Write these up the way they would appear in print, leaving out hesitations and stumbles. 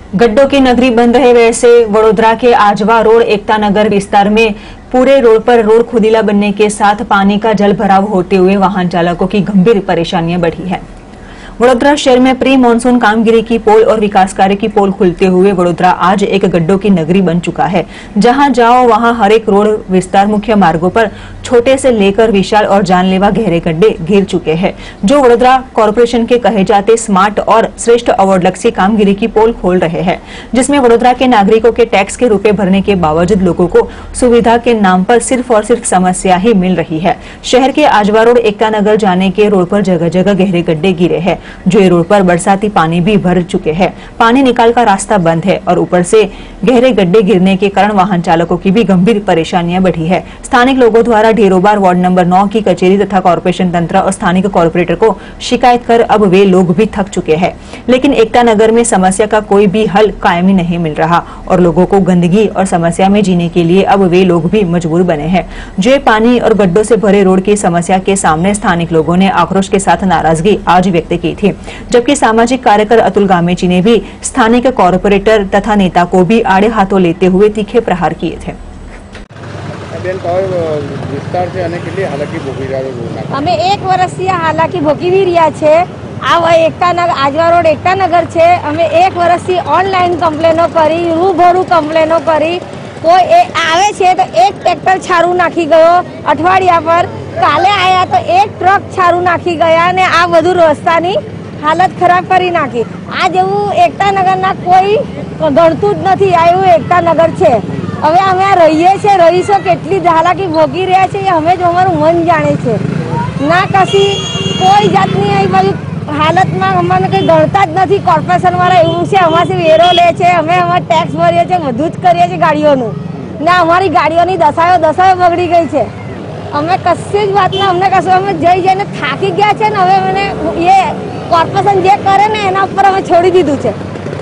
गड्ढों की नगरी बन रहे वैसे वडोदरा के आजवा रोड एकता नगर विस्तार में पूरे रोड पर रोड खुदीला बनने के साथ पानी का जल भराव होते हुए वाहन चालकों की गंभीर परेशानियां बढ़ी है। वडोदरा शहर में प्री मानसून कामगिरी की पोल और विकास कार्य की पोल खुलते हुए वडोदरा आज एक गड्ढों की नगरी बन चुका है। जहां जाओ वहां हर एक रोड विस्तार मुख्य मार्गों पर छोटे से लेकर विशाल और जानलेवा गहरे गड्ढे घिर चुके हैं, जो वडोदरा कॉर्पोरेशन के कहे जाते स्मार्ट और श्रेष्ठ अवार्ड लक्ष्य कामगिरी की पोल खोल रहे हैं, जिसमें वडोदरा के नागरिकों के टैक्स के रुपए भरने के बावजूद लोगों को सुविधा के नाम पर सिर्फ और सिर्फ समस्या ही मिल रही है। शहर के आजवा रोड एकता नगर जाने के रोड पर जगह जगह गहरे गड्ढे गिरे हैं, जो रोड पर बरसाती पानी भी भर चुके हैं। पानी निकाल का रास्ता बंद है और ऊपर से गहरे गड्ढे गिरने के कारण वाहन चालकों की भी गंभीर परेशानियां बढ़ी है। स्थानिक लोगों द्वारा ढेरों बार वार्ड नंबर 9 की कचेरी तथा कॉर्पोरेशन तंत्र और स्थानिक कॉर्पोरेटर को शिकायत कर अब वे लोग भी थक चुके हैं, लेकिन एकता नगर में समस्या का कोई भी हल कायमी नहीं मिल रहा और लोगों को गंदगी और समस्या में जीने के लिए अब वे लोग भी मजबूर बने हैं। जो पानी और गड्ढों से भरे रोड की समस्या के सामने स्थानिक लोगों ने आक्रोश के साथ नाराजगी आज व्यक्त की थी, जबकि सामाजिक कार्यकर अतुल गामेची ने भी स्थानिक कॉर्पोरेटर तथा नेता को भी आड़े हाथों लेते हुए तीखे प्रहार किए थे। विस्तार से आने के लिए हालांकि हमें 1 वर्ष से हालांकि भोगी भी रिया छे। आ एकता नगर आजवा रोड एकता नगर छे। हमें 1 वर्ष से ऑनलाइन कम्प्लेनो करी, रूबरू कम्प्लेनो करी। कोई आवे छे तो एक ट्रेक्टर छारू नाखी गयो अठवाडिया पर, काले आया तो एक ट्रक छारू नाखी गया ने आ बधु रस्तानी हालत खराब करी नाखी। आ जेवुं एकता नगरना कोई गणતું જ નથી। આ એવું એકતા નગર છે। હવે અમે આ રહીએ છે, રહીશો કેટલી હાલાકી ભોગી રહ્યા છે એ અમે જ અમારું મન જાણે છે। ના કશી કોઈ જાતની આ બાજુ હાલતમાં અમને કંઈ ગણતા જ નથી। કોર્પોરેશનવાળા એવું છે, અમારાથી વેરો લે છે, અમે અમારા ટેક્સ ભરીએ છીએ, બધું જ કરીએ છીએ ગાડીઓનું, ને અમારી ગાડીઓની દશાઓ બગડી ગઈ છે। અમે કશી જ વાતના અમને કશું અમે જઈને થાકી ગયા છે ને હવે મને એ કોર્પોરેશન જે કરે ને એના ઉપર અમે છોડી દીધું છે।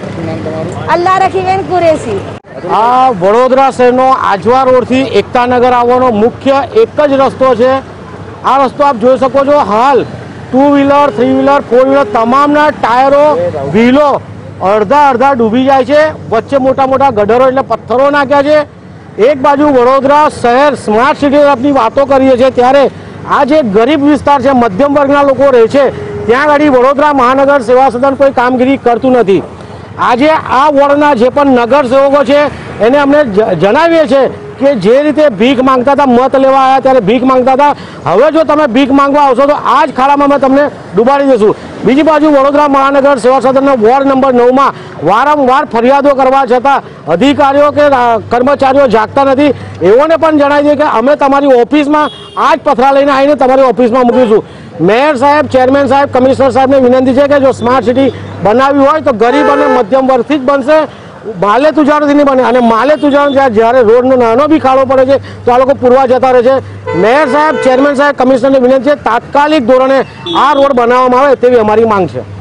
અલ્લાહ રખીબેન કુરેશી। આ વડોદરા શહેરનો આજવા રોડથી એકતા નગર આવવાનો મુખ્ય એક જ રસ્તો છે। આ રસ્તો આપ જોઈ શકો છો। હાલ 2 વ્હીલર 3 વ્હીલર 4 વ્હીલર તમામના ટાયરો વ્હીલો અડધા ડૂબી જાય છે। વચ્ચે મોટા મોટા ગડરો એટલે પથ્થરો નાખ્યા છે। એક બાજુ વડોદરા શહેર સ્માર્ટ સિટી તરફની વાતો કરીએ છીએ, ત્યારે આ જે ગરીબ વિસ્તાર છે, મધ્યમ વર્ગના લોકો રહે છે, ત્યાં આગળ વડોદરા મહાનગર સેવા સદન કોઈ કામગીરી કરતું નથી। આજે આ વોર્ડના જે પણ નગરસેવકો છે એને અમને જણાવીએ છે કે જે રીતે ભીખ માંગતા હતા, મત લેવા આવ્યા ત્યારે ભીખ માંગતા હતા, હવે જો તમે ભીખ માંગવા આવશો તો આ જ ખાડામાં અમે તમને ડૂબાડી દઈશું। બીજી બાજુ વડોદરા મહાનગર સેવા સદનના વોર્ડ નંબર 9માં વારંવાર ફરિયાદો કરવા છતાં અધિકારીઓ કે કર્મચારીઓ જાગતા નથી। એઓને પણ જણાવી દઈએ કે અમે તમારી ઓફિસમાં આ જ પથરા લઈને આવીને તમારી ઓફિસમાં મૂકીશું। મેયર સાહેબ, ચેરમેન સાહેબ, કમિશનર સાહેબને વિનંતી છે કે જો સ્માર્ટ સિટી બનાવવી હોય તો ગરીબ અને મધ્યમ વર્ગથી જ બનશે, માલે તુજારોથી નહીં બને। અને માલે તુજારો જ્યારે રોડનો નાનો બી ખાડો પડે છે તો આ લોકો પૂરવા જતા રહે છે। મેયર સાહેબ, ચેરમેન સાહેબ, કમિશનરને વિનંતી છે તાત્કાલિક ધોરણે આ રોડ બનાવવામાં આવે તેવી અમારી માંગ છે।